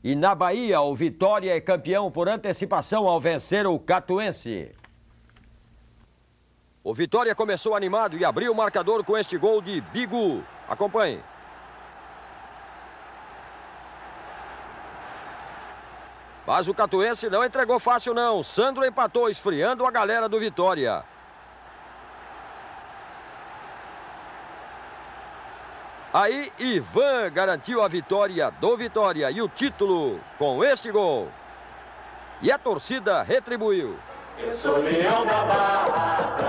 E na Bahia, o Vitória é campeão por antecipação ao vencer o Catuense. O Vitória começou animado e abriu o marcador com este gol de Bigu. Acompanhe. Mas o Catuense não entregou fácil não. Sandro empatou, esfriando a galera do Vitória. Aí, Ivan garantiu a vitória do Vitória e o título com este gol. E a torcida retribuiu. Eu sou Leão da Barra.